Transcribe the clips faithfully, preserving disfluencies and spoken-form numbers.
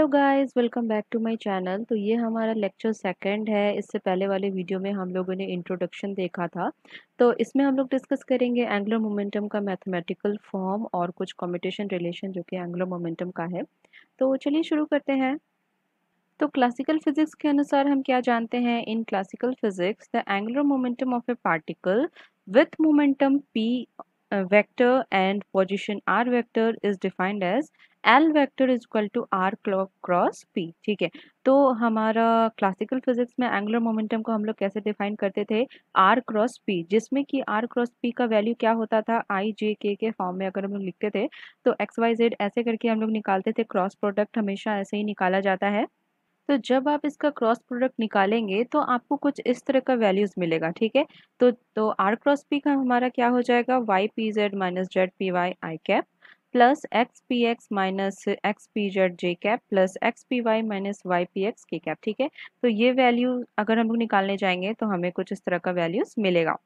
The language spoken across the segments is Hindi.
Hello guys, welcome back to my channel. तो ये हमारा लेक्चर सेकंड है। इससे पहले वाले वीडियो में हम लोगों ने इंट्रोडक्शन देखा था। तो इसमें हम लोग डिस्कस करेंगे एंगुलर मोमेंटम का मैथमेटिकल फॉर्म और कुछ कम्यूटेशन रिलेशन जो कि एंगुलर मोमेंटम का है। तो चलिए शुरू करते हैं। तो क्लासिकल फिजिक्स के अनुसार हम क्या जानते हैं? In classical physics the angular momentum of a particle with momentum p vector and position r vector is defined as L vector is equal to r cross p। ठीक है, तो हमारा क्लासिकल फिजिक्स में एंगुलर मोमेंटम को हम लोग कैसे डिफाइन करते थे? r क्रॉस p, जिसमें कि r क्रॉस p का वैल्यू क्या होता था? i j k के फॉर्म में अगर हम लोग लिखते थे तो x y z ऐसे करके हम लोग निकालते थे। क्रॉस प्रोडक्ट हमेशा ऐसे ही निकाला जाता है। तो जब आप इसका क्रॉस प्रोडक्ट निकालेंगे तो आपको कुछ इस तरह का वैल्यूज मिलेगा। ठीक है, तो तो आर क्रॉस पी का हमारा क्या हो जाएगा? Y P Z minus Z P Y I cap plus X P X minus X P Z J cap plus X P Y minus Y P X के कैप। ठीक है, तो ये वैल्यू अगर हम लोग निकालने जाएंगे तो हमें कुछ इस तरह का वैल्यूज मिलेगा।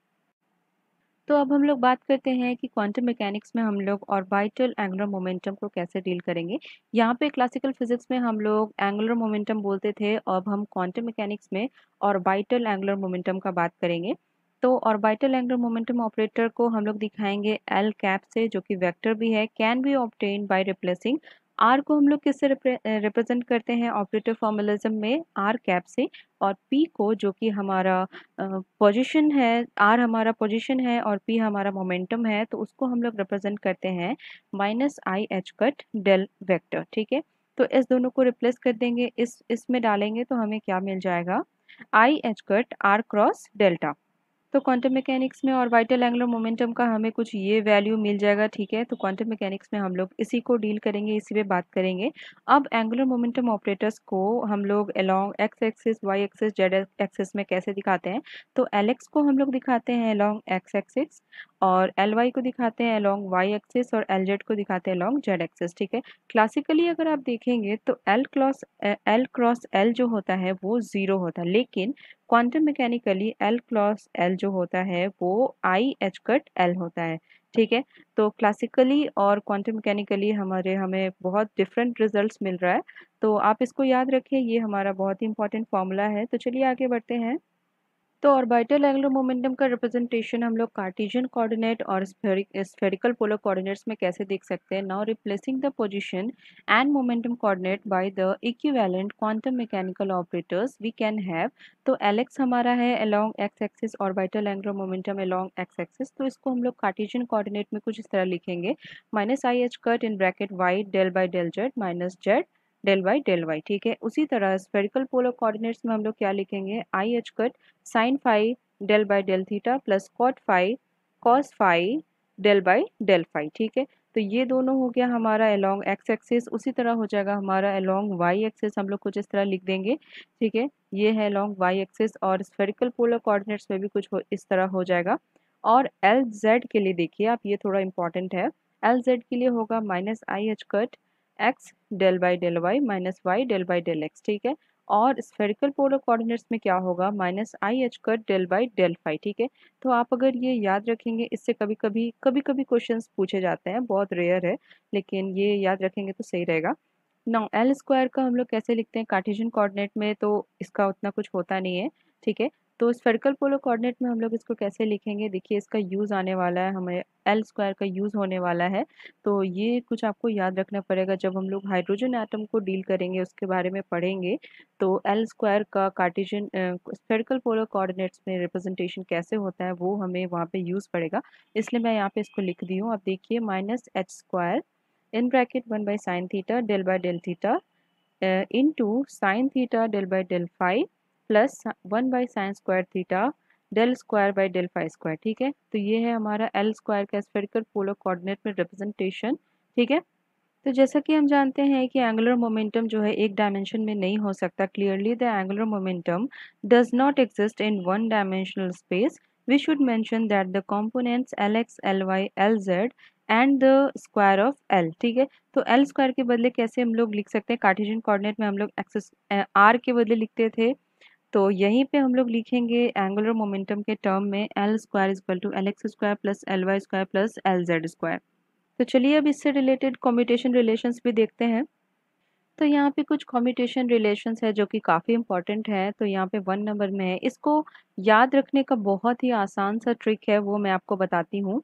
तो अब हम लोग बात करते हैं कि क्वांटम मैकेनिक्स में हम लोग ऑर्बिटल एंगुलर मोमेंटम को कैसे डील करेंगे। यहाँ पे क्लासिकल फिजिक्स में हम लोग एंगुलर मोमेंटम बोलते थे, अब हम क्वांटम मैकेनिक्स में ऑर्बिटल एंगुलर मोमेंटम का बात करेंगे। तो ऑर्बिटल एंगुलर मोमेंटम ऑपरेटर को हम लोग दिखाएंगे एल कैप से, जो कि वेक्टर भी है, can be obtain by replacing R को हम लोग किससे रिप्रेजेंट करते हैं ऑपरेटर फॉर्मुलिज्म में? आर कैप से। और पी को, जो कि हमारा पोजीशन है, आर हमारा पोजीशन है और पी हमारा मोमेंटम है, तो उसको हम लोग रिप्रेजेंट करते हैं minus I H cut del vector. ठीक है, तो इस दोनों को रिप्लेस कर देंगे, इस इसमें डालेंगे तो हमें क्या मिल जाएगा? I H cut R cross delta. तो क्वांटम मैकेनिक्स में ऑर्बिटल एंगुलर मोमेंटम का हमें कुछ ये वैल्यू मिल जाएगा। ठीक है, तो क्वांटम मैकेनिक्स में हम लोग इसी को डील करेंगे, इसी पे बात करेंगे। अब एंगुलर मोमेंटम ऑपरेटर्स को हम लोग along X axis, Y axis, Z axis में कैसे दिखाते हैं? तो एल एक्स को हम लोग दिखाते हैं अलोंग एक्स एक्सिस और एल वाई को दिखाते हैं अलोंग वाई एक्सिस और एल जेड को दिखाते हैं अलोंग जेड एक्सिस। ठीक है, क्लासिकली अगर आप देखेंगे तो L cross L cross L जो होता है वो जीरो होता है, लेकिन quantum mechanically L cross L जो होता है वो आई एच कट एल होता है। ठीक है, तो क्लासिकली और क्वांटम मैकेनिकली हमारे हमें बहुत डिफरेंट रिजल्ट्स मिल रहा है। तो आप इसको याद रखिए, ये हमारा बहुत ही इंपॉर्टेंट फॉर्मूला है। तो चलिए आगे बढ़ते हैं। तो ऑर्बिटल एंगुलर मोमेंटम का रिप्रेजेंटेशन हम लोग कार्टेशियन कोऑर्डिनेट और स्फेरिकल पोलर कोऑर्डिनेट्स में कैसे देख सकते हैं? Now replacing the position and momentum coordinate by the equivalent quantum mechanical operators we can have. तो एलेक्स हमारा है along X axis, orbital angular momentum along X axis, तो इसको हम लोग कार्टेशियन कोऑर्डिनेट में कुछ इस तरह लिखेंगे, minus I H cut in bracket Y del by del Z minus Z del by del Y. ठीक है, उसी तरह स्फेरिकल पोलर कोऑर्डिनेट्स में हम लोग क्या लिखेंगे? I H cut sine phi del by del theta plus cot phi cos phi del by del phi. ठीक है, तो ये दोनों हो गया हमारा अलोंग एक्स एक्सिस। उसी तरह हो जाएगा हमारा अलोंग वाई एक्सिस, हम लोग कुछ इस तरह लिख देंगे। ठीक है, ये है अलोंग वाई एक्सिस और स्फेरिकल पोलर कोऑर्डिनेट्स में भी कुछ हो, इस तरह हो जाएगा। और एल जेड के लिए देखिए आप, ये थोड़ा इंपॉर्टेंट है। एल जेड के लिए होगा minus I H cut X del by del Y minus Y del by del X. ठीक है, और स्फेरिकल पोलर कोऑर्डिनेट्स में क्या होगा? Minus I H cut del by del phi. ठीक है, तो आप अगर ये याद रखेंगे, इससे कभी कभी कभी कभी क्वेश्चंस पूछे जाते हैं, बहुत रेयर है, लेकिन ये याद रखेंगे तो सही रहेगा। नाउ एल स्क्वायर का हम लोग कैसे लिखते हैं कार्टेशियन कोऑर्डिनेट में? तो इसका उतना कुछ होता नहीं है। ठीक है, तो स्फेरिकल पोलर कोऑर्डिनेट में हम लोग इसको कैसे लिखेंगे? देखिए, इसका यूज़ आने वाला है, हमें एल स्क्वायर का यूज़ होने वाला है। तो ये कुछ आपको याद रखना पड़ेगा, जब हम लोग हाइड्रोजन एटम को डील करेंगे उसके बारे में पढ़ेंगे तो एल स्क्वायर का कार्टेशियन स्फेरिकल पोलर कोऑर्डिनेट्स में रिप्रेजेंटेशन कैसे होता है वो हमें वहाँ पे यूज़ पड़ेगा, इसलिए मैं यहाँ पे इसको लिख दी हूँ। आप देखिए, minus H square in bracket one by sine theta del by del theta into sine theta del by del phi plus one by sine square theta del square by del phi square. ठीक है, तो ये है हमारा एल स्क्वायर का स्फेरिकल पोलर कोऑर्डिनेट में रिप्रेजेंटेशन। ठीक है, तो जैसा कि हम जानते हैं कि एंगुलर मोमेंटम जो है एक डायमेंशन में नहीं हो सकता। Clearly the angular momentum does not exist in one dimensional space. We should mention that the components L X L Y L Z and the square of L. ठीक है, तो एल स्क्वायर के बदले कैसे हम लोग लिख सकते हैं? कार्टेशियन कोऑर्डिनेट में हम लोग एक्सिस आर के बदले लिखते थे, तो यहीं पे हम लोग लिखेंगे एंगुलर मोमेंटम के टर्म में L square is equal to L X square plus L Y square plus L Z square. तो चलिए अब इससे रिलेटेड कम्यूटेशन रिलेशंस भी देखते हैं। तो यहाँ पे कुछ कम्यूटेशन रिलेशंस है जो कि काफ़ी इंपॉर्टेंट है। तो यहाँ पे वन नंबर में है, इसको याद रखने का बहुत ही आसान सा ट्रिक है, वो मैं आपको बताती हूँ।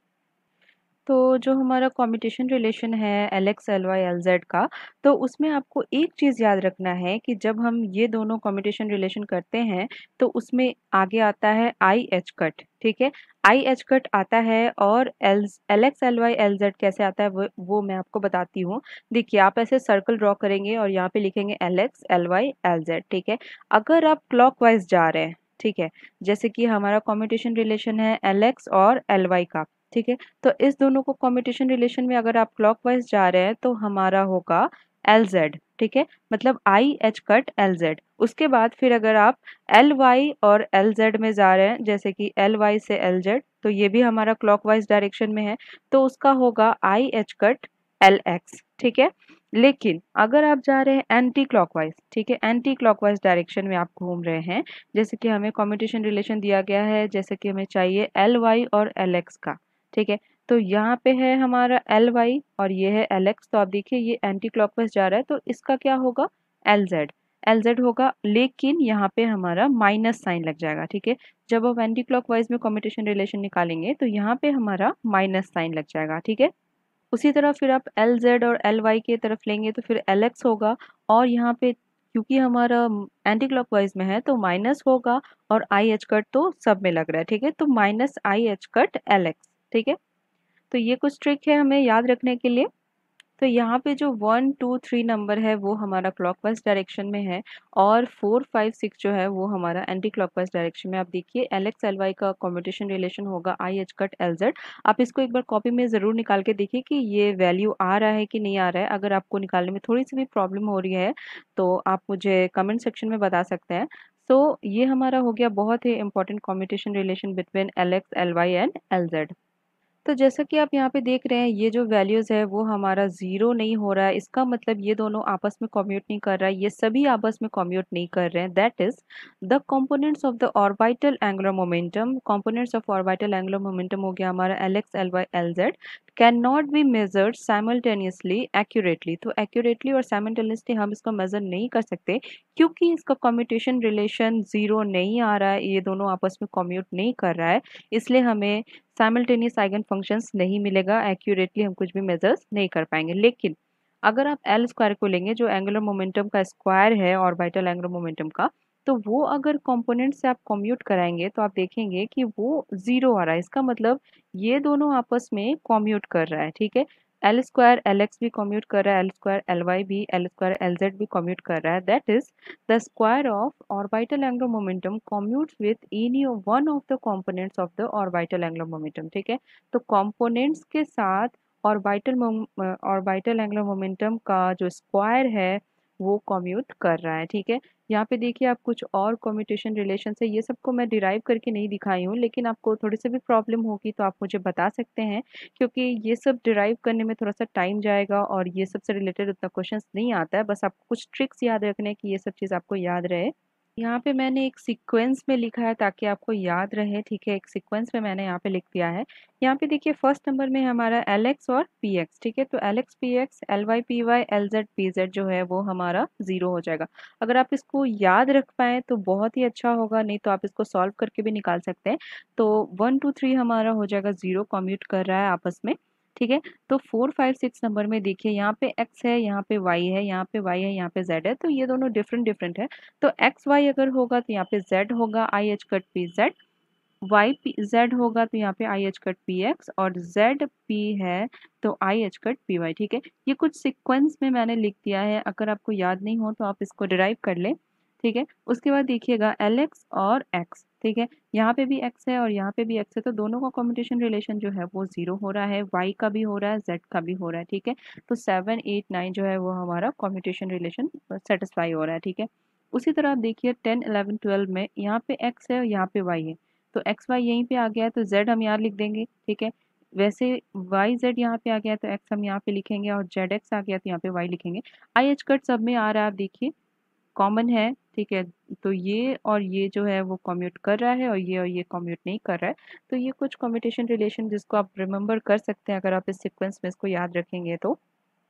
तो जो हमारा कम्यूटेशन रिलेशन है L X L Y L Z का, तो उसमें आपको एक चीज़ याद रखना है कि जब हम ये दोनों कम्यूटेशन रिलेशन करते हैं तो उसमें आगे आता है आई एच कट, ठीक है। आई एच कट आता है और L L X L Y L Z कैसे आता है वो वो मैं आपको बताती हूँ। देखिए, आप ऐसे सर्कल ड्रॉ करेंगे और यहाँ पे लिखेंगे L X L Y L Z, ठीक है। अगर आप क्लॉकवाइज जा रहे हैं, ठीक है, जैसे कि हमारा कम्यूटेशन रिलेशन है एल एक्स और एल वाई का, ठीक है। तो इस दोनों को कम्यूटेशन रिलेशन में अगर आप क्लॉकवाइज जा रहे हैं तो हमारा होगा एल जेड, ठीक है, मतलब I H cut L Z. उसके बाद फिर अगर आप एल वाई और एल जेड में जा रहे हैं, जैसे कि एल वाई से एल जेड, तो ये भी हमारा क्लॉकवाइज डायरेक्शन में है, तो उसका होगा I H cut L X, ठीक है। लेकिन अगर आप जा रहे हैं एंटी क्लॉकवाइज, ठीक है, एंटी क्लॉकवाइज डायरेक्शन में आप घूम रहे हैं, जैसे कि हमें कम्यूटेशन रिलेशन दिया गया है, जैसे कि हमें चाहिए एल वाई और एल एक्स का, ठीक है। तो यहाँ पे है हमारा एल वाई और ये है एल एक्स, तो आप देखिए ये एंटी क्लॉकवाइज जा रहा है तो इसका क्या होगा, एल जेड, एल जेड होगा। लेकिन यहाँ पे हमारा माइनस साइन लग जाएगा, ठीक है। जब आप एंटी क्लॉकवाइज में कम्यूटेशन रिलेशन निकालेंगे तो यहाँ पे हमारा माइनस साइन लग जाएगा, ठीक है। उसी तरह फिर आप एल जेड और एल वाई की तरफ लेंगे तो फिर एल एक्स होगा, और यहाँ पे क्योंकि हमारा एंटी क्लॉकवाइज में है तो माइनस होगा, और आई एच कट तो सब में लग रहा है, ठीक है, तो minus I H cut L X, ठीक है। तो ये कुछ ट्रिक है हमें याद रखने के लिए। तो यहाँ पे जो वन टू थ्री नंबर है वो हमारा क्लॉकवाइज डायरेक्शन में है, और फोर फाइव सिक्स जो है वो हमारा एंटी क्लॉकवाइज डायरेक्शन में। आप देखिए एल एक्स एल वाई का कम्यूटेशन रिलेशन होगा I H cut L Z. आप इसको एक बार कॉपी में ज़रूर निकाल के देखिए कि ये वैल्यू आ रहा है कि नहीं आ रहा है। अगर आपको निकालने में थोड़ी सी भी प्रॉब्लम हो रही है तो आप मुझे कमेंट सेक्शन में बता सकते हैं। सो so, ये हमारा हो गया बहुत ही important commutation relation between L X L Y and L Z. तो जैसा कि आप यहाँ पे देख रहे हैं ये जो वैल्यूज़ है वो हमारा ज़ीरो नहीं हो रहा है, इसका मतलब ये दोनों आपस में कम्यूट नहीं कर रहा है, ये सभी आपस में कम्यूट नहीं कर रहे हैं। That is the components of the orbital angular momentum, components of orbital angular momentum हो गया हमारा L X L Y L Z, can not be measured simultaneously accurately. तो एक्यूरेटली और साइमल्टेनियसली हम इसको मेजर नहीं कर सकते क्योंकि इसका कम्यूटेशन रिलेशन ज़ीरो नहीं आ रहा है, ये दोनों आपस में कम्यूट नहीं कर रहा है, इसलिए हमें साइमल्टेनियस आइगन फंक्शंस नहीं मिलेगा, एक्यूरेटली हम कुछ भी मेजर्स नहीं कर पाएंगे। लेकिन अगर आप एल स्क्वायर को लेंगे जो एंगुलर मोमेंटम का स्क्वायर है ऑर्बिटल एंगुलर मोमेंटम का, तो वो अगर कंपोनेंट से आप कम्यूट कराएंगे तो आप देखेंगे कि वो जीरो आ रहा है, इसका मतलब ये दोनों आपस में कम्यूट कर रहा है, ठीक है। एल स्क्वायर एल एक्स भी कम्यूट कर रहा है, एल स्क्वायर एल वाई भी, एल स्क्वायर एल जेड भी कम्यूट कर रहा है। That is the square of orbital angular momentum commutes with any one of the components of the orbital angular momentum, ठीक है। तो components के साथ orbital orbital angular momentum का जो स्क्वायर है वो कम्यूट कर रहा है, ठीक है। यहाँ पे देखिए आप कुछ और कम्यूटेशन रिलेशन है, ये सबको मैं डिराइव करके नहीं दिखाई हूँ, लेकिन आपको थोड़ी सी भी प्रॉब्लम होगी तो आप मुझे बता सकते हैं, क्योंकि ये सब डिराइव करने में थोड़ा सा टाइम जाएगा और ये सबसे रिलेटेड उतना क्वेश्चंस नहीं आता है, बस आपको कुछ ट्रिक्स याद रखने की ये सब चीज़ आपको याद रहे। यहाँ पे मैंने एक सीक्वेंस में लिखा है ताकि आपको याद रहे, ठीक है, एक सीक्वेंस में मैंने यहाँ पे लिख दिया है। यहाँ पे देखिए फर्स्ट नंबर में हमारा एल एक्स और पी एक्स, ठीक है, तो L X P X L Y P Y L Z P Z जो है वो हमारा जीरो हो जाएगा। अगर आप इसको याद रख पाए तो बहुत ही अच्छा होगा, नहीं तो आप इसको सॉल्व करके भी निकाल सकते हैं। तो वन टू थ्री हमारा हो जाएगा जीरो, कम्यूट कर रहा है आपस में, ठीक है। तो फोर फाइव सिक्स नंबर में देखिए यहाँ पे x है, यहाँ पे y है, यहाँ पे y है, यहाँ पे z है, तो ये दोनों डिफरेंट डिफरेंट है। तो एक्स वाई अगर होगा तो यहाँ पे z होगा I H cut P Z, Y P Z होगा तो यहाँ पे I H cut P X, और जेड पी है तो I H cut P Y, ठीक है। ये कुछ सीक्वेंस में मैंने लिख दिया है, अगर आपको याद नहीं हो तो आप इसको डिराइव कर ले, ठीक है। उसके बाद देखिएगा एल एक्स और एक्स, ठीक है, यहाँ पे भी x है और यहाँ पे भी x है, तो दोनों का कम्यूटेशन रिलेशन जो है वो जीरो हो रहा है, y का भी हो रहा है, z का भी हो रहा है, ठीक है। तो सेवन एट नाइन जो है वो हमारा कम्यूटेशन रिलेशन सेटिस्फाई हो रहा है, ठीक है। उसी तरह आप देखिए टेन इलेवन ट्वेल्व में यहाँ पे x है और यहाँ पे y है, तो एक्स वाई यहीं पे आ गया है तो z हम यहाँ लिख देंगे, ठीक है। वैसे वाई जेड यहाँ पे आ गया तो x हम यहाँ पे लिखेंगे, और जेड एक्स आ गया तो यहाँ पे y लिखेंगे। आई एच कट सब में आ रहा है, आप देखिए कॉमन है, ठीक है। तो ये और ये जो है वो कम्यूट कर रहा है और ये और ये कम्यूट नहीं कर रहा है। तो ये कुछ कम्यूटेशन रिलेशन जिसको आप रिमेंबर कर सकते हैं अगर आप इस सीक्वेंस में इसको याद रखेंगे तो।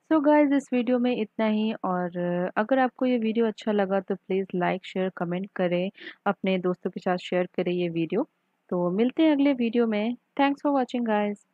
सो गाइस इस वीडियो में इतना ही, और अगर आपको ये वीडियो अच्छा लगा तो प्लीज़ लाइक शेयर कमेंट करें, अपने दोस्तों के साथ शेयर करें ये वीडियो। तो मिलते हैं अगले वीडियो में। Thanks for watching guys.